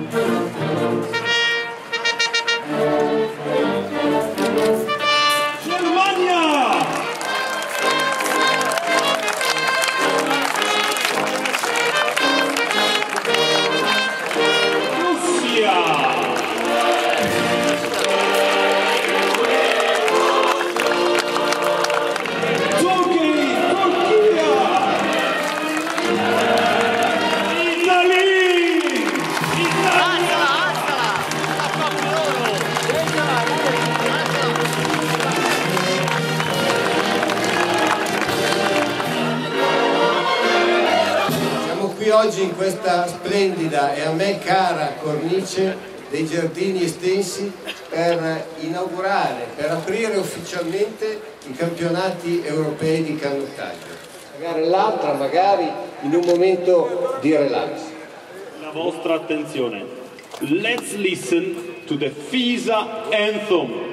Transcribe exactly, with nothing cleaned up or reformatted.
Oggi in questa splendida e a me cara cornice dei giardini estensi per inaugurare, per aprire ufficialmente i campionati europei di canottaggio. Magari l'altra, magari in un momento di relax. La vostra attenzione. Let's listen to the FISA anthem.